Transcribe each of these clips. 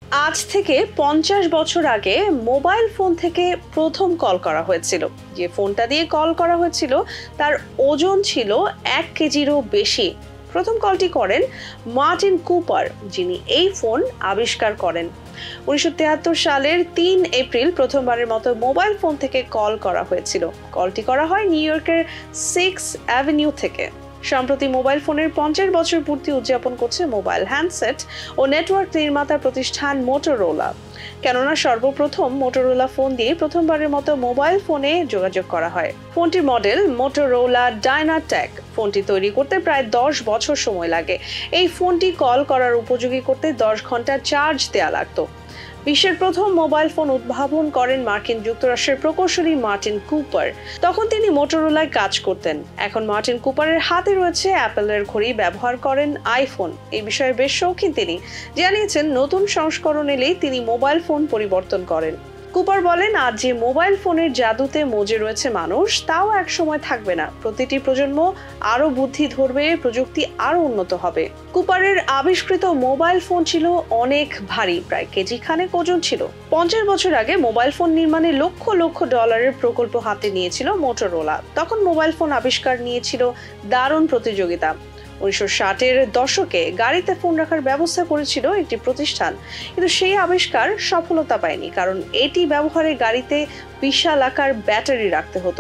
আজ থেকে 50 বছর আগে মোবাইল ফোন থেকে প্রথম কল করা হয়েছিল। যে ফোনটা দিয়ে কল করা হয়েছিল তার ওজন ছিল 1 কেজিরও বেশি। প্রথম কলটি করেন মার্টিন কুপার, যিনি এই ফোন আবিষ্কার করেন। 1973 সালের 3 এপ্রিল প্রথমবারের মতো মোবাইল ফোন থেকে কল করা হয়েছিল। কলটি করা হয় নিউ ইয়র্কের 6th অ্যাভিনিউ থেকে। সম্প্রতি মোবাইল ফোনের 50 বছর পূর্তি উদযাপন করছে মোবাইল হ্যান্ডসেট ও নেটওয়ার্ক নির্মাতা প্রতিষ্ঠান মোটরোলা। কেননা সর্বপ্রথম মোটরোলা ফোন দিয়ে প্রথমবারের মতো মোবাইল ফোনে যোগাযোগ করা হয়। ফোনটির মডেল মোটরোলা ডাইনাটেক। ফোনটি তৈরি করতে প্রায় 10 বছর সময় লাগে। এই ফোনটি কল করার উপযোগী করতে 10 ঘন্টা চার্জ দেওয়া লাগতো। বিশ্বের প্রথম মোবাইল ফোন উদ্ভাবন করেন মার্কিন যুক্তরাষ্ট্রের প্রকৌশলী মার্টিন কুপার। তখন তিনি মোটরোলায় কাজ করতেন। এখন মার্টিন কুপারের হাতে রয়েছে অ্যাপেলের ঘড়ি, ব্যবহার করেন আইফোন। এই বিষয়ে বেশ শৌখিন তিনি। জানিয়েছেন নতুন সংস্করণ এলেই তিনি মোবাইল ফোন পরিবর্তন করেন। কুপার বলেন, আজ যে মোবাইল ফোনের জাদুতে মজে রয়েছে মানুষ, তাও এক সময় থাকবে না। প্রতিটি প্রজন্ম আরো বুদ্ধি ধরবে, প্রযুক্তি আরো উন্নত হবে। কুপারের আবিষ্কৃত মোবাইল ফোন ছিল অনেক ভারী, প্রায় কেজি খানেক ওজন ছিল। 50 বছর আগে মোবাইল ফোন নির্মাণে লক্ষ লক্ষ ডলারের প্রকল্প হাতে নিয়েছিল মোটরোলা। তখন মোবাইল ফোন আবিষ্কার নিয়েছিল দারুণ প্রতিযোগিতা। 1960-এর দশকে গাড়িতে ফোন রাখার ব্যবস্থা করেছিল একটি প্রতিষ্ঠান, কিন্তু সেই আবিষ্কার সফলতা পায়নি, কারণ এটি ব্যবহারে গাড়িতে বিশাল আকার ব্যাটারি রাখতে হতো।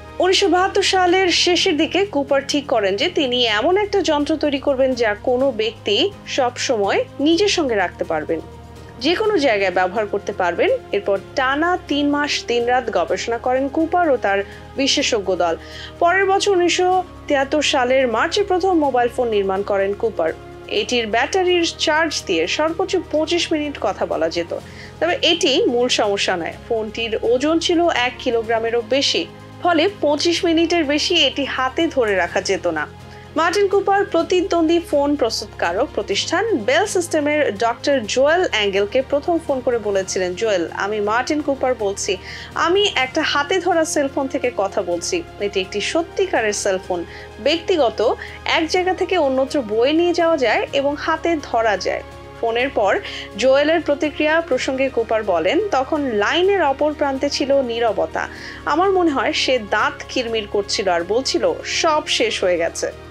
1972 সালের শেষের দিকে কুপার ঠিক করেন যে তিনি এমন একটা যন্ত্র তৈরি করবেন যা কোনো ব্যক্তি সব সময় নিজের সঙ্গে রাখতে পারবেন, যে কোনো জায়গায় ব্যবহার করতে পারবেন। এরপর টানা 3 মাস 3 রাত গবেষণা করেন কুপার ও তার বিশেষজ্ঞ দল। পরের বছর 1973 সালের মার্চে প্রথম মোবাইল ফোন নির্মাণ করেন কুপার। এটির ব্যাটারির চার্জ দিয়ে সর্বোচ্চ 25 মিনিট কথা বলা যেত। তবে এটি মূল সমস্যা নয়। ফোনটির ওজন ছিল 1 কিলোগ্রামেরও বেশি, ফলে 25 মিনিটের বেশি এটি হাতে ধরে রাখা যেত না। মার্টিন কুপার প্রতিদ্বন্দ্বী ফোন প্রস্তুতকারক প্রতিষ্ঠান বেল সিস্টেমের ডক্টর জোয়েল অ্যাঙ্গেলকে প্রথম ফোন করে বলেছিলেন, জোয়েল, আমি মার্টিন কুপার বলছি। আমি একটা হাতে ধরা সেলফোন থেকে কথা বলছি। এটি একটি সত্যিকারের সেলফোন। ব্যক্তিগত, এক জায়গা থেকে অন্যত্র বয়ে নিয়ে যাওয়া যায় এবং হাতে ধরা যায়। ফোনের পর জোয়েলের প্রতিক্রিয়া প্রসঙ্গে কুপার বলেন, তখন লাইনের অপর প্রান্তে ছিল নীরবতা। আমার মনে হয় সে দাঁত কিরমির করছিল আর বলছিল, সব শেষ হয়ে গেছে।